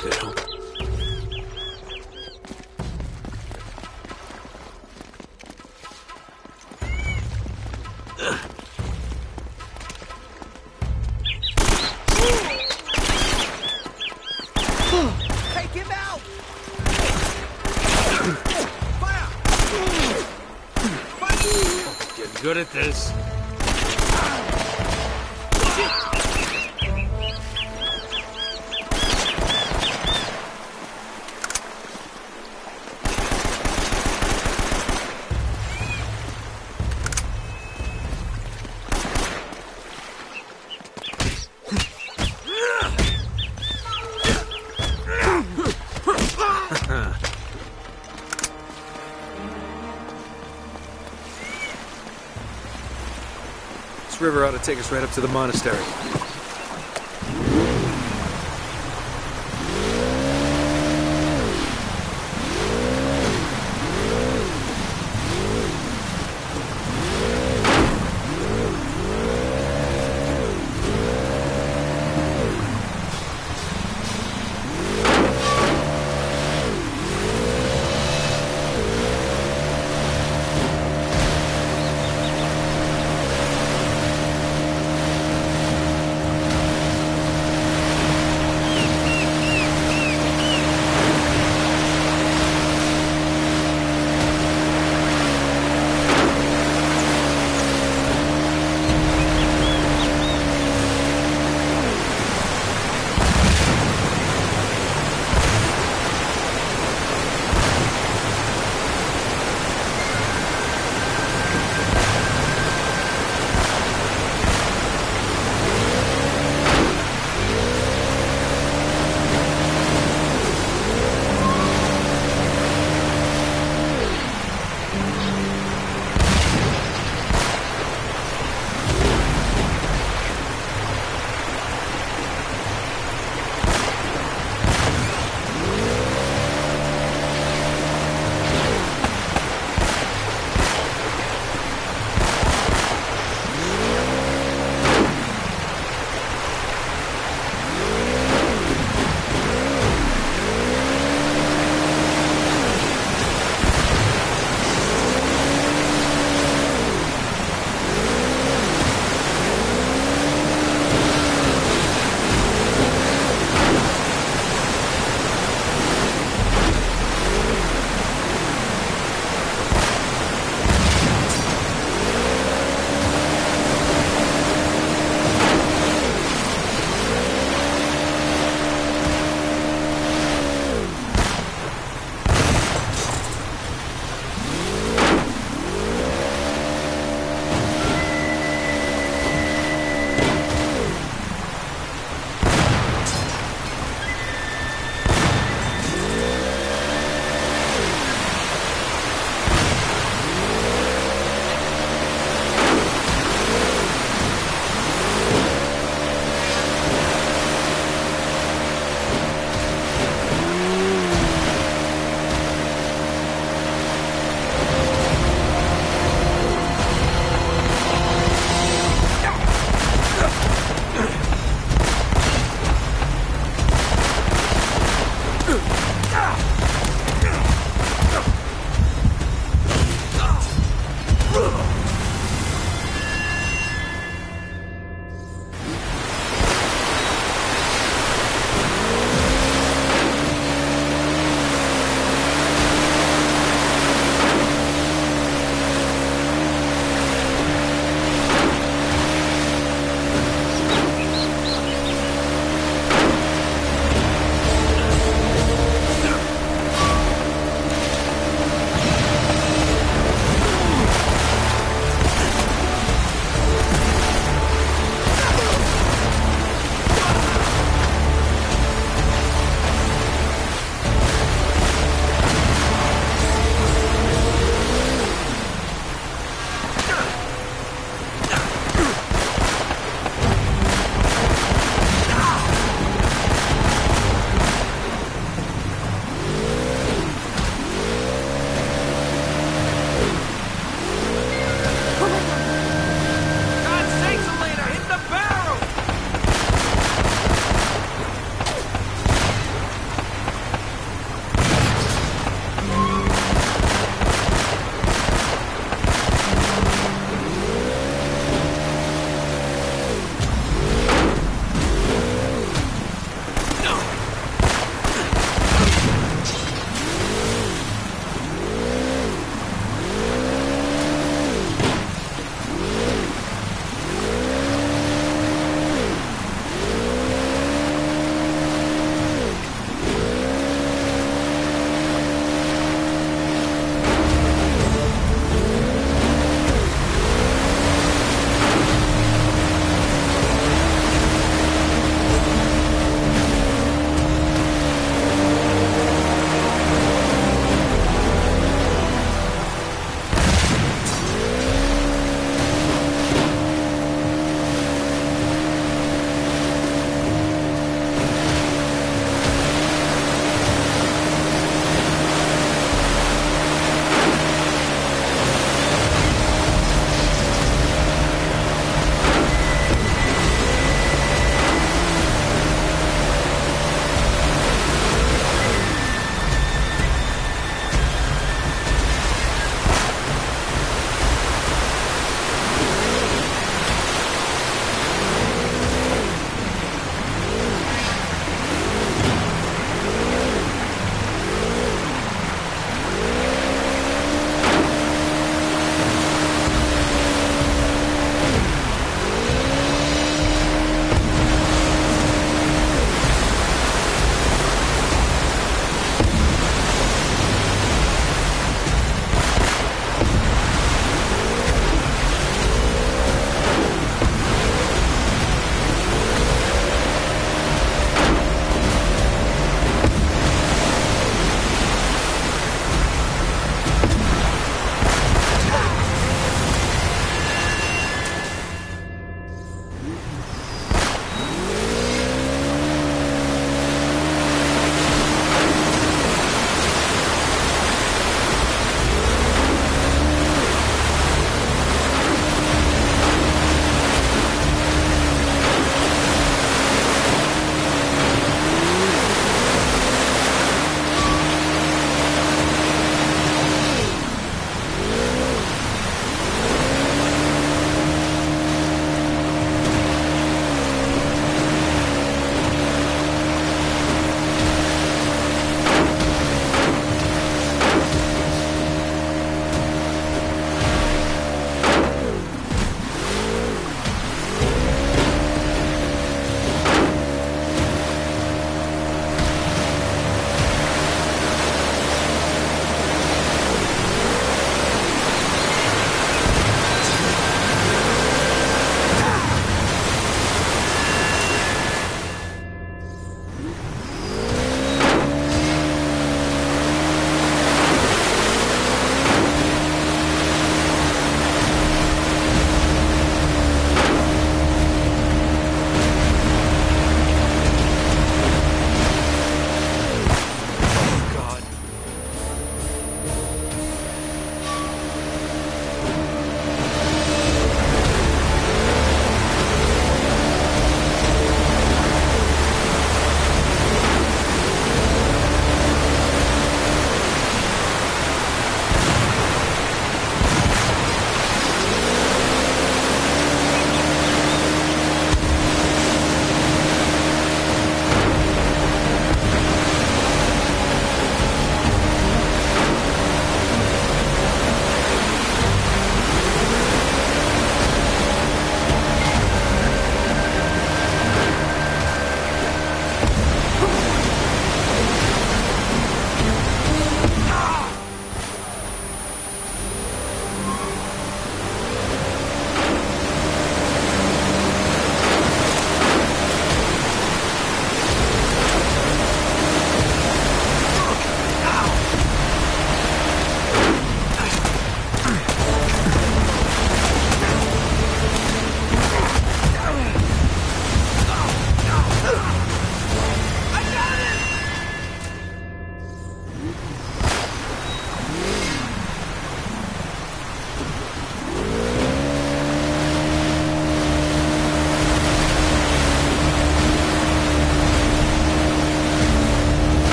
could help. Take him out! Fire! Getting good at this. This river ought to take us right up to the monastery.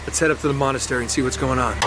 Let's head up to the monastery and see what's going on.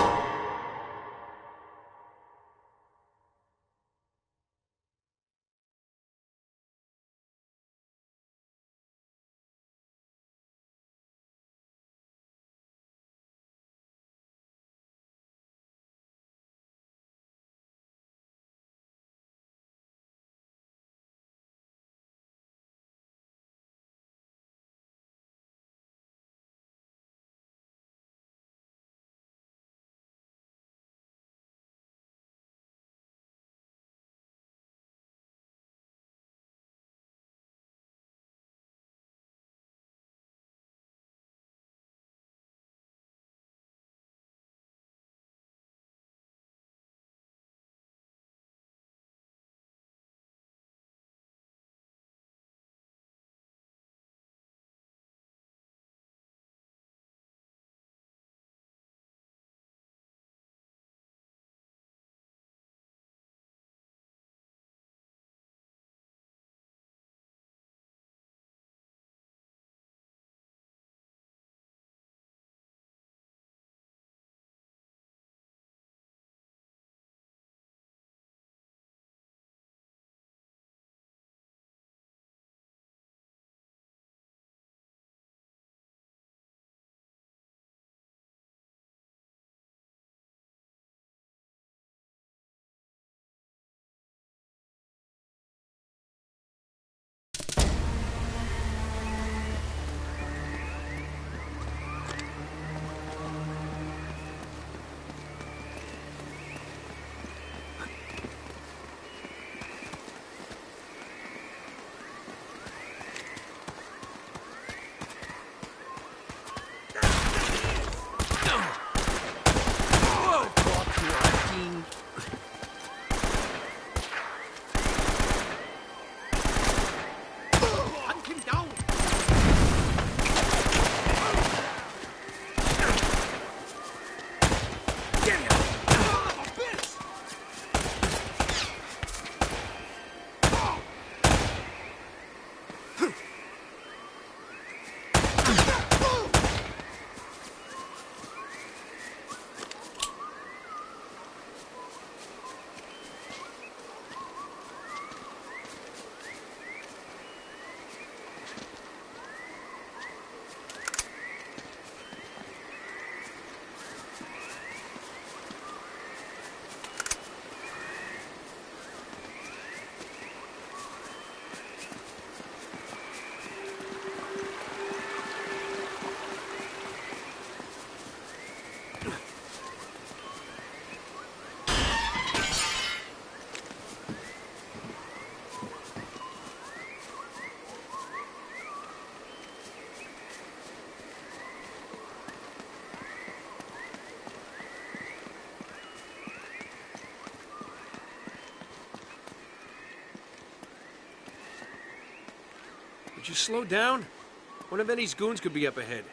Would you slow down? One of Eddie's goons could be up ahead.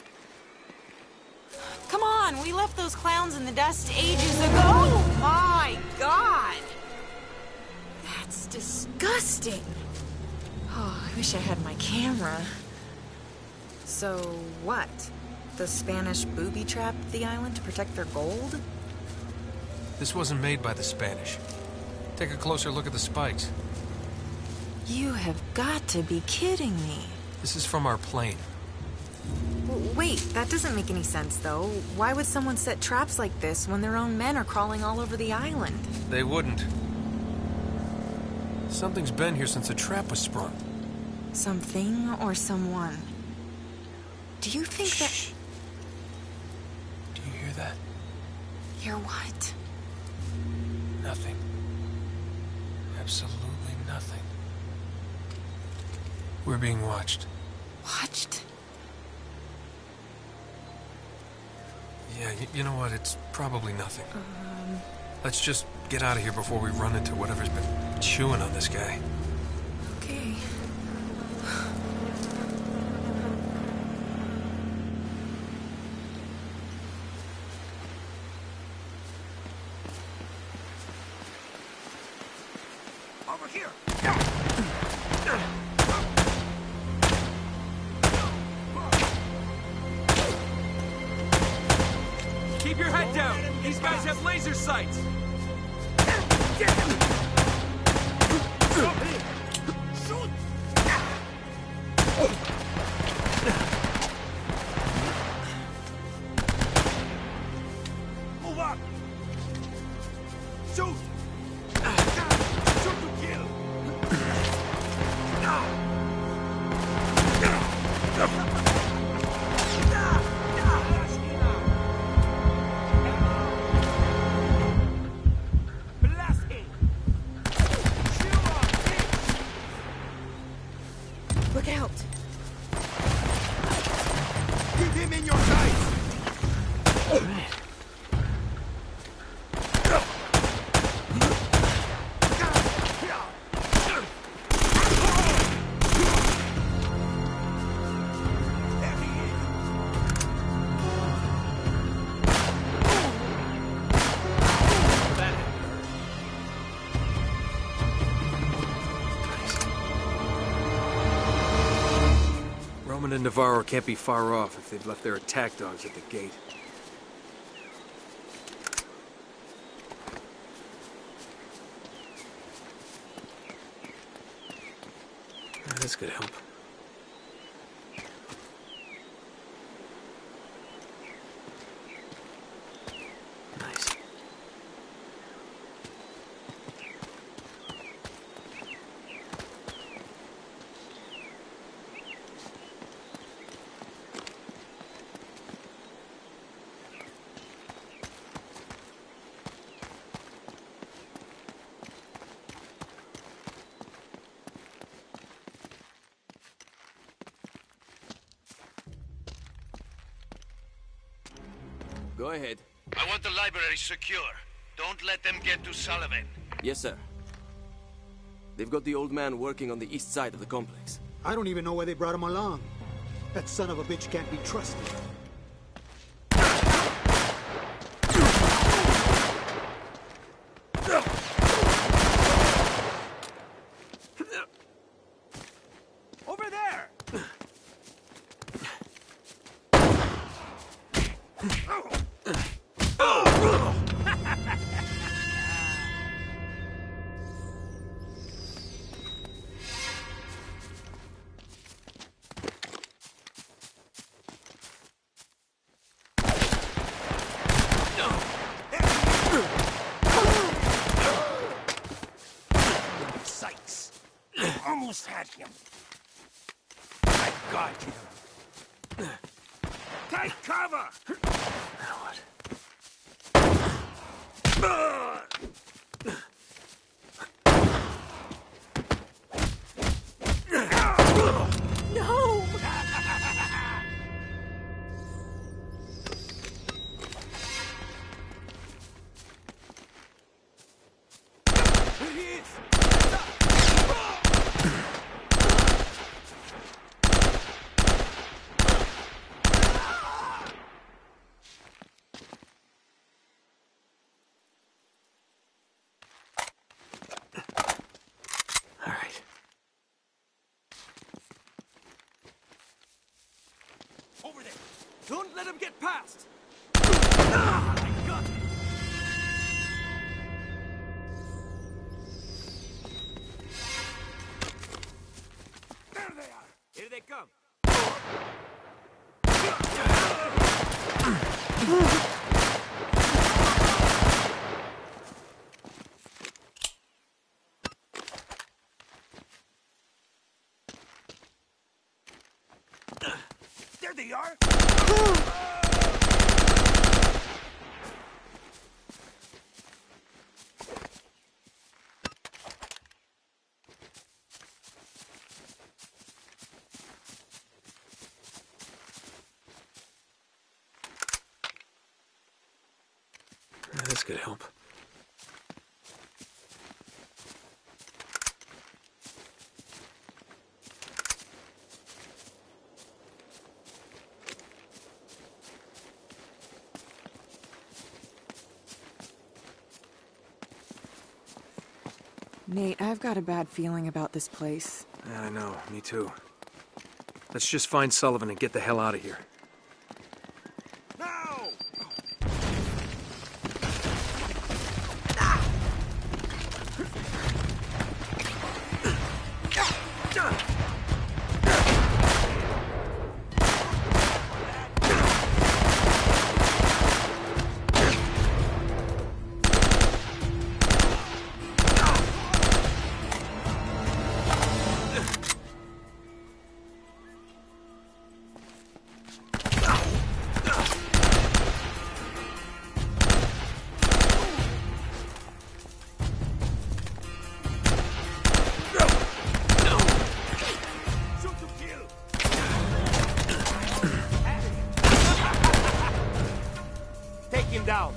Come on, we left those clowns in the dust ages ago. Oh my God! That's disgusting. Oh, I wish I had my camera. So what? The Spanish booby-trapped the island to protect their gold? This wasn't made by the Spanish. Take a closer look at the spikes. You have got to be kidding me. This is from our plane. Wait, that doesn't make any sense, though. Why would someone set traps like this when their own men are crawling all over the island? They wouldn't. Something's been here since a trap was sprung. Something or someone? Do you think Shh. Do you hear that? Hear what? Nothing. Absolutely nothing. We're being watched. Watched? Yeah, you know what? It's probably nothing. Let's just get out of here before we run into whatever's been chewing on this guy. Okay. Over here. Keep your head down! These guys have laser sights! Move up! Shoot! Shoot to kill! Blast him! Look out! Keep him in your sights! Roman and Navarro can't be far off if they've left their attack dogs at the gate. This could help. Nice. Go ahead. I want the library secure. Don't let them get to Sullivan. Yes, sir. They've got the old man working on the east side of the complex. I don't even know why they brought him along. That son of a bitch can't be trusted. Over there! Sykes! Almost had him. I got you. Take cover! Now what? No! Here he is! All right. Over there! Don't let him get past! I got him! There they are! Here they come. There they are! This could help. Nate, I've got a bad feeling about this place. Yeah, I know. Me too. Let's just find Sullivan and get the hell out of here. Now! down.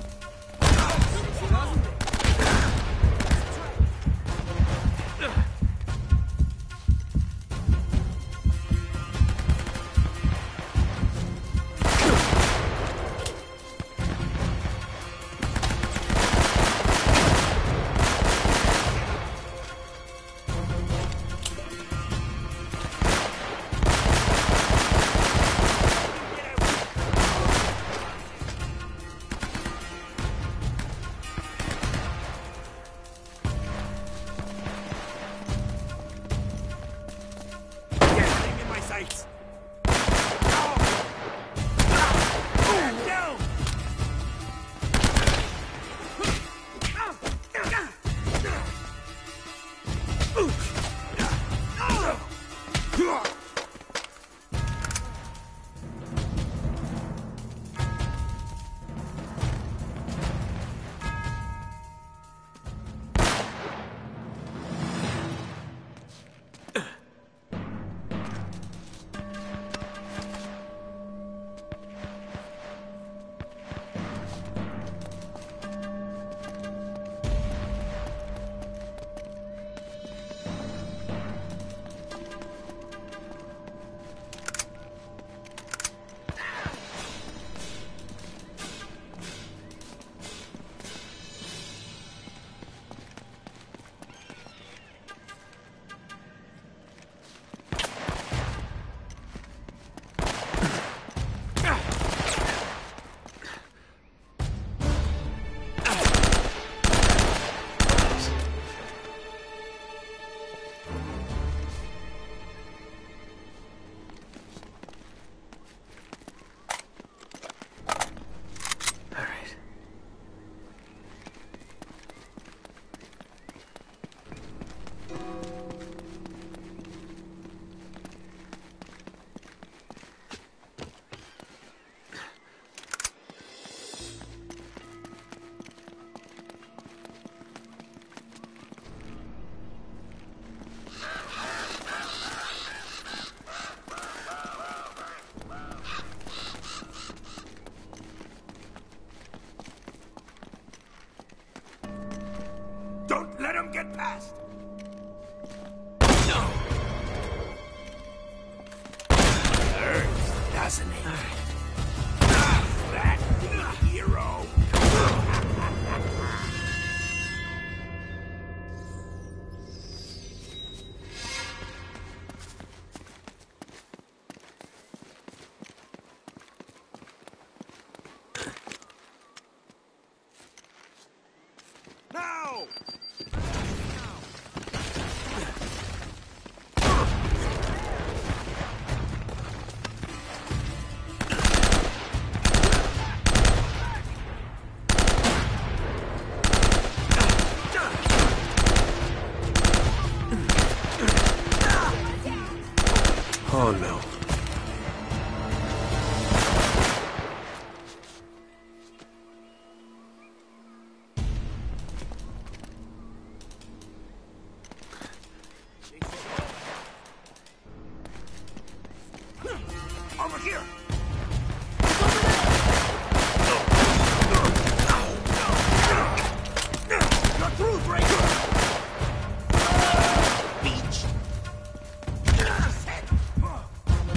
Don't let him get past! No! Hurts, doesn't it? That hero! Now! Oh no. Over here! You're through, Breaker! Beach!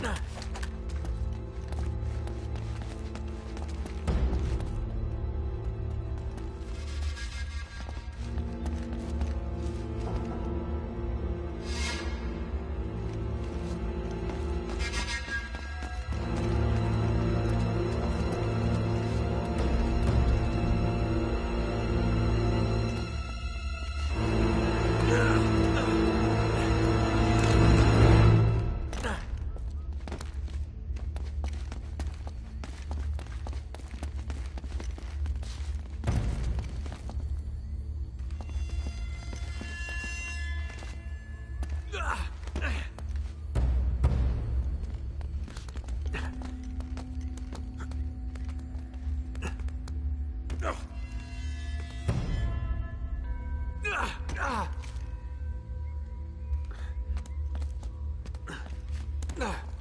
Ah.